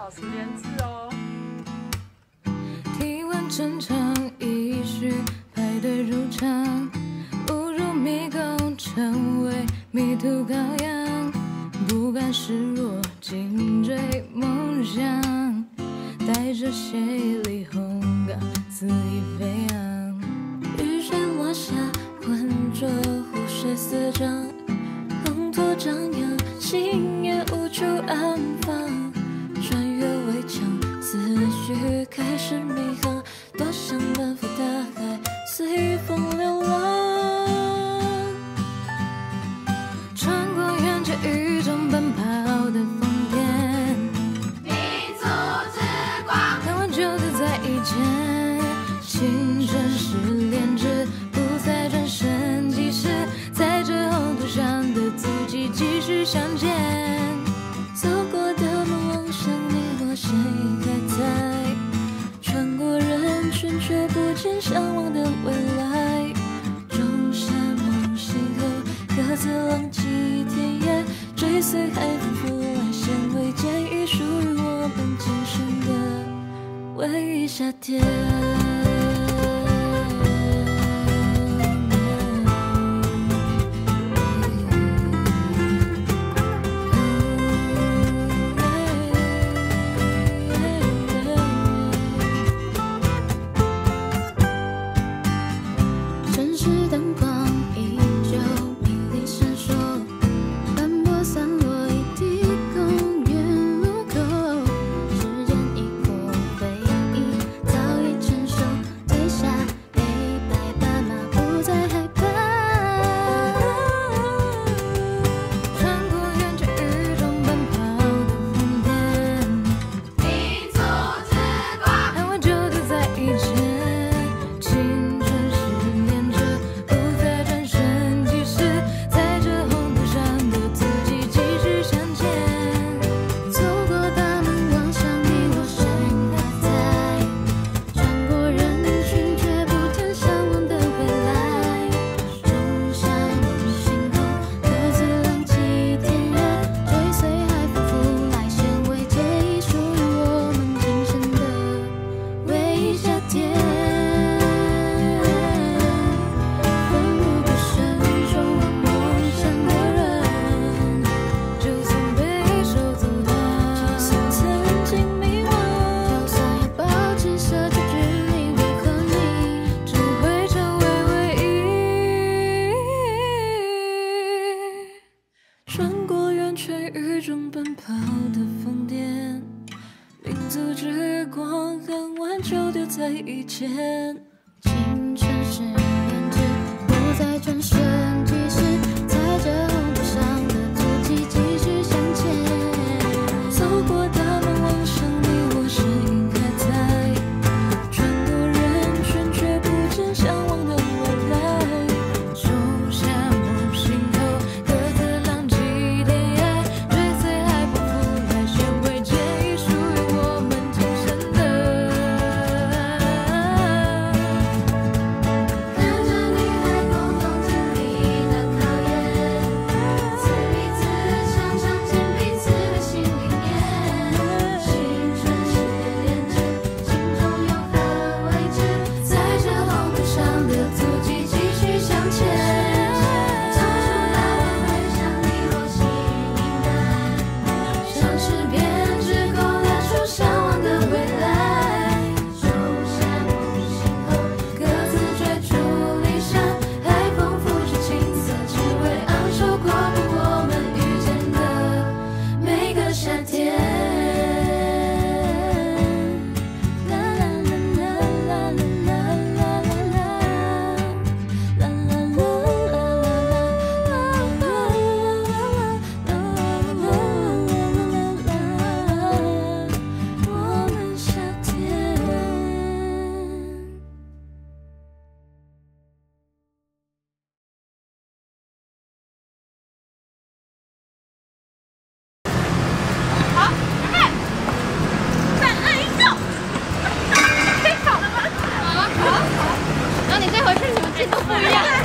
少10连字哦。 体温正常，依序排队入场，误入迷宫，成为迷途羔羊，不甘示弱，紧追梦想，带着血里红钢，恣意飞扬。雨水落下，浑浊湖水四涨，浪涛张扬，心也无处安放。穿越围墙，思绪开始迷航，多想奔赴大海，随风流浪。穿过远却与众奔跑的疯癫， 民族之光， 看完就自在一见。青春是炼制，不再转身即逝，在这红土上的足迹继续向前。走过的梦，望向你我身影还在，穿过人群却不见向往的未来。种下梦醒后，各自浪迹天涯，追随海风拂来纤维，建议属于我们今生的唯一夏天。城市灯光依旧迷离闪烁，斑驳散落一地公园路口，时间一过，回忆早已成熟，褪下黑白斑马，不再害怕。穿过远却与众奔跑的疯癫， 民族之光， 看完就自在一见。青春是炼制，不再转身即逝，在这红土上的足迹继续向前。走过大门，望向你我身影还在，穿过人群却不曾向往的未来。种下梦醒后，各自浪迹天涯，追随海风拂来纤维，建议属于我们今生的唯一夏天。奋不顾身守望梦想的人，就算被手阻挡，就算曾经迷惘，就算要抱紧奢求距离，为何你只会成为唯一？穿过圆圈与众奔跑的疯癫，民族之光，看完就丢在一肩。青春是炼制，不再转身即逝，在这红土上的足迹继续向前。走过大门，望向你我身影还在，穿过人群却不见向往的未来。种下梦醒后，各自浪迹天涯，追随海风拂来纤维，建议属于我们今生的。 看着女孩共同经历的考验，自立自强，尝见彼此的心里面。青春是炼制，心中有何未知？在这红土上的足迹继续向前。走出大门，回想你我心影难，像是编织后拉出向往的未来。种下梦醒后，各自追逐理想，海风拂着青色，只为昂首跨步我们遇见的每个夏天。啦啦啦啦啦啦啦啦啦啦我们夏天。 好，预备，3、2、1，走！可以跑了吗？好，好。然后你再回去，你们进度不一样。